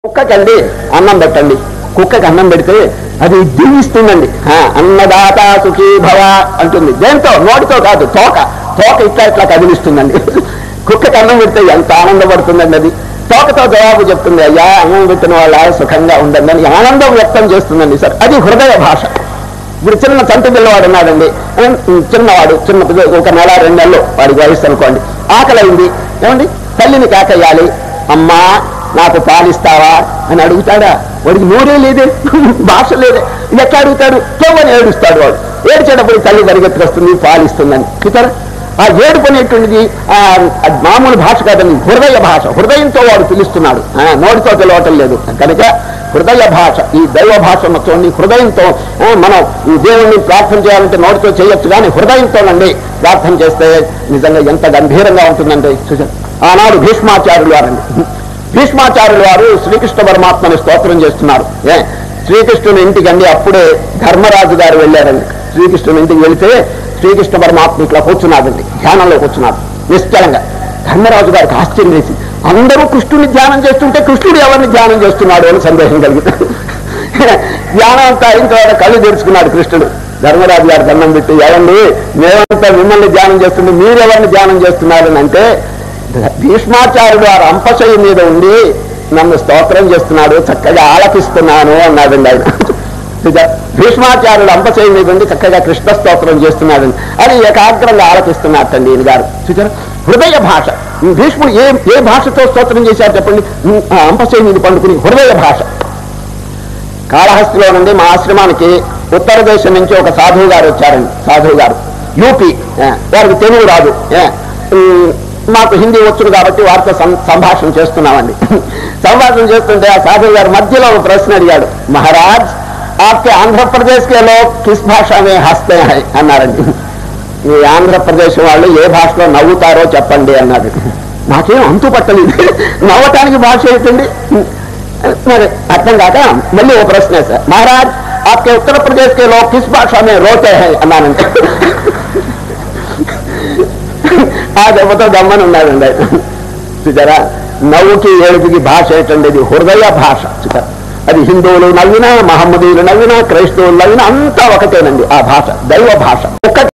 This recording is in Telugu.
కుక్కకండి అన్నం పెట్టండి. కుక్కకి అన్నం పెడితే అది దీవిస్తుందండి. అన్నదాత సుఖీ భవ అంటుంది. దేంతో? నోటితో కాదు, తోక ఇట్లా ఇట్లా కదిలిస్తుందండి. కుక్కకి అన్నం పెడితే ఎంత ఆనందపడుతుందండి. అది తోకతో జవాబు చెప్తుంది, అయ్యా అన్నం పెట్టిన వాళ్ళ సుఖంగా ఉండండి అని ఆనందం వ్యక్తం చేస్తుందండి. సార్ అది హృదయ భాష. ఇప్పుడు చిన్న చంటి పిల్లవాడు ఉన్నాడండి, చిన్నవాడు, ఒక నెల 2 నెలలు వాడికి వయసు అనుకోండి. ఆకలైంది, ఏమండి తల్లిని కేకయ్యాలి, అమ్మా నాకు పాలిస్తావా అని అడుగుతాడా? వాడికి నోరే లేదే, భాష లేదే, ఇది ఎట్లా అడుగుతాడు? తోవని ఏడుస్తాడు. వాడు ఏడ్చేటప్పుడు తల్లి పరిగెత్తుకొస్తుంది, పాలిస్తుందని. చూసారా? ఆ ఏడుపు అనేటువంటిది మామూలు భాష కాదండి, హృదయ భాష. హృదయంతో వాడు పిలుస్తున్నాడు, నోటితో పిలవటం లేదు. కనుక హృదయ భాష, ఈ దైవ భాష చూడండి. హృదయంతో మనం ఈ దేవుణ్ణి ప్రార్థన చేయాలంటే నోటితో చేయొచ్చు, కానీ హృదయంతోనండి ప్రార్థన చేస్తే నిజంగా ఎంత గంభీరంగా ఉంటుందంటే. చూసారు, ఆనాడు భీష్మాచార్యులు వారు శ్రీకృష్ణ పరమాత్మని స్తోత్రం చేస్తున్నారు. శ్రీకృష్ణుని ఇంటికండి అప్పుడే ధర్మరాజు గారు వెళ్ళారండి. శ్రీకృష్ణుని ఇంటికి వెళితే శ్రీకృష్ణ పరమాత్మ ఇట్లా కూర్చున్నాడండి, ధ్యానంలో కూర్చున్నాడు నిశ్చలంగా. ధర్మరాజు గారికి ఆశ్చర్యం వేసి, అందరూ కృష్ణుని ధ్యానం చేస్తుంటే కృష్ణుడు ఎవరిని ధ్యానం చేస్తున్నాడు అని సందేహం కలిగింది. ధ్యానం అంతా అయిన తర్వాత కళ్ళు తెరుచుకున్నాడు కృష్ణుడు. ధర్మరాజు గారు దండం పెట్టి, ఏమండి మేమంతా మిమ్మల్ని ధ్యానం చేస్తుంటే మీరెవరిని ధ్యానం చేస్తున్నారని అంటే, భీష్మాచార్యుడు ఆ రంపశయ్య మీద ఉండి నన్ను స్తోత్రం చేస్తున్నాడు, చక్కగా ఆలపిస్తున్నాను అన్నాడండి ఆయన. భీష్మాచార్యుడు అంపశయ్య మీద ఉండి చక్కగా కృష్ణ స్తోత్రం చేస్తున్నాడని అది ఏకాగ్రంగా ఆలపిస్తున్నట్టండి ఈయన గారు. చూసారా? హృదయ భాష. భీష్ముడు ఏ భాషతో స్తోత్రం చేశారు చెప్పండి? అంపశయ్య మీద పండుకుని హృదయ భాష. కాళహస్తిలో నుండి మా ఆశ్రమానికి ఉత్తర దేశం నుంచి ఒక సాధువు గారు వచ్చారండి. సాధువు గారు యూపీ, వారికి తెలుగు రాదు, మాకు హిందీ వచ్చును కాబట్టి వారితో సంభాషణ చేస్తున్నామండి. సంభాషణ చేస్తుంటే ఆ సాధువు గారు మధ్యలో ఒక ప్రశ్న అడిగాడు. మహారాజ్ आपके आंध्र प्रदेश के लोग किस भाषा में हंसते हैं అన్నారండి. మీ ఆంధ్రప్రదేశ్ వాళ్ళు ఏ భాషలో నవ్వుతారో చెప్పండి అన్నాడు. నాకేం అంతు పట్టలేదు, నవ్వటానికి భాష ఏంటండి మరి అర్థం కాక మళ్ళీ ఓ ప్రశ్న సార్, మహారాజ్ आपके उत्तर प्रदेश के लोग किस भाषा में रोते हैं అన్నానంటే ఆ దెబ్బతో దమ్మని ఉన్నాడండి. చూసారా? నవ్వుకి ఏడుపుకి భాష ఏంటండి? ఇది హృదయ భాష. చూసారా? అది హిందువులు నవ్వినా, మహమ్మదీయులు నవ్వినా, క్రైస్తవులు నవ్వినా అంతా ఒకటేనండి. ఆ భాష దైవ భాష.